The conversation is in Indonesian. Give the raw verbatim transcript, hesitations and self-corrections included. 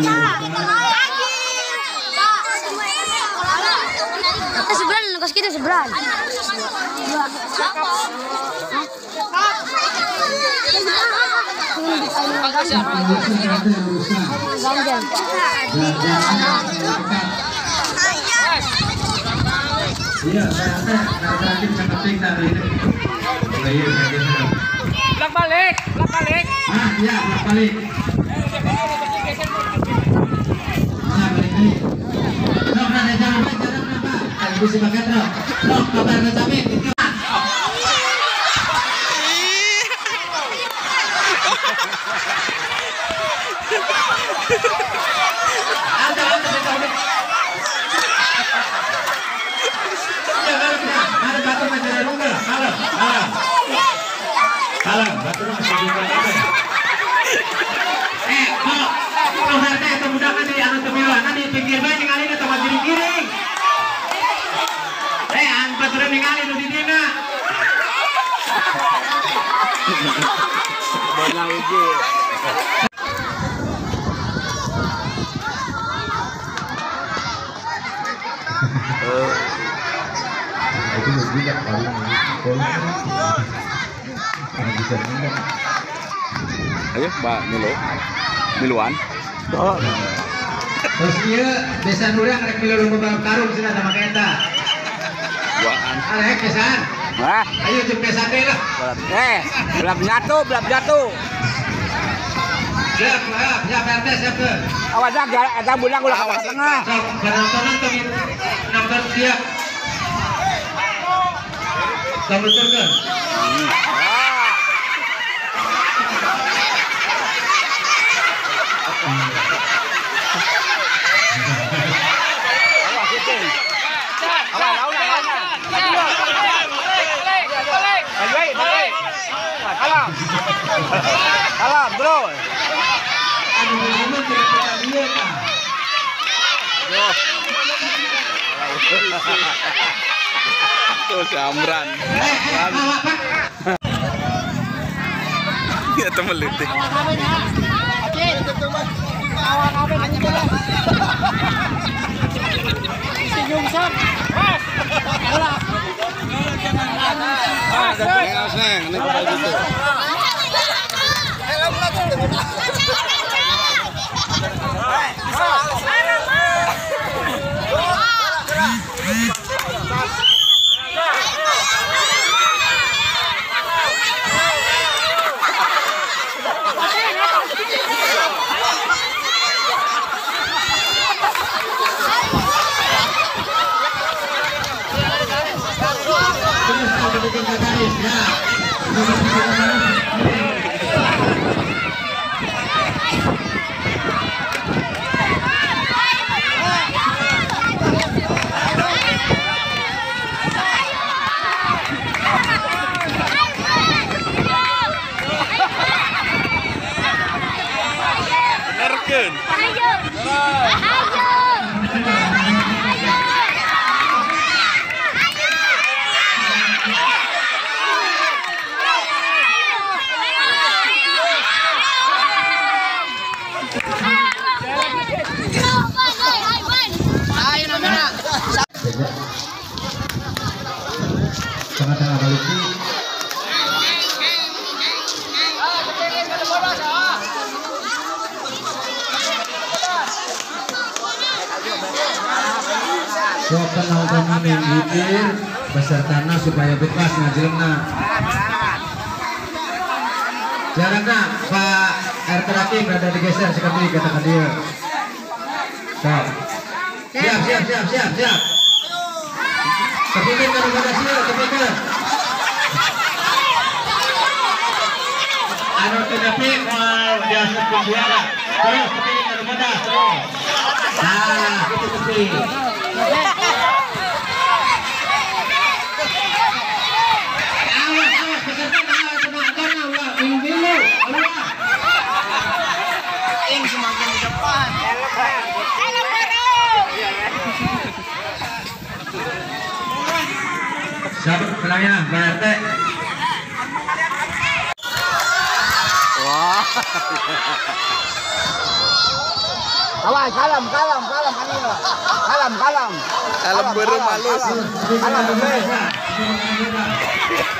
Kita seberan, kos kita seberan. Iya, terakhir yang penting tadi. Belak balik, belak balik. Ah, iya, belak balik. Nah, balik ini. Dok, ada jalan apa? Jalan apa? Kalau bisa pakai dok. Dok, kabar ada cabai. Ada, ada, ada. Ada batu majalah runga, kalah, kalah, kalah, batu masih di mana? Eh, kalau kalau harta itu mudah kan di anu temilan, nanti pinggir bayi ningali itu tempat giring-giring. Eh, an batu ningali itu di dina. Bola uji. Itu juga paling bisa Ayo, Mbak Milo. Miluan. Oh. Terus iya, desa Nurang rek milu lomba karung sih sama kita. Buaan. Arek pesan. Wah, Ayo jemput pesan deh lah. eh, belum jatuh, belum jatuh. Siap, siap, siap R T siap ke. Awas dah, ada bulan ulah kawas tengah. Sok, penontonan tuh nonton siap. Kamu turun. Salam, bro. Aduh, ini tidak kita lihat. Tuh samran. Ya temen litik. Nerken. Ayo. Ayo. Tengah-tengah balik so penonton mengikutir pesertana supaya bebas ngajelna jaraknya Pak R T Rakim berada digeser sekali katakan dia so siap siap siap siap siap kepikir kalau pada siap kepikir anu tetapi mau biasa pembiara terus kepikir kalau pada terus nah itu kepikir awas awas peserta awas penonton Allah bilu Allah ing semakin di depan sahabat penanya Pak R T Wah. Awas, kalem, kalem, kalem kalian. Kalem, kalem. Kalem burung halus. Kalem, kalem.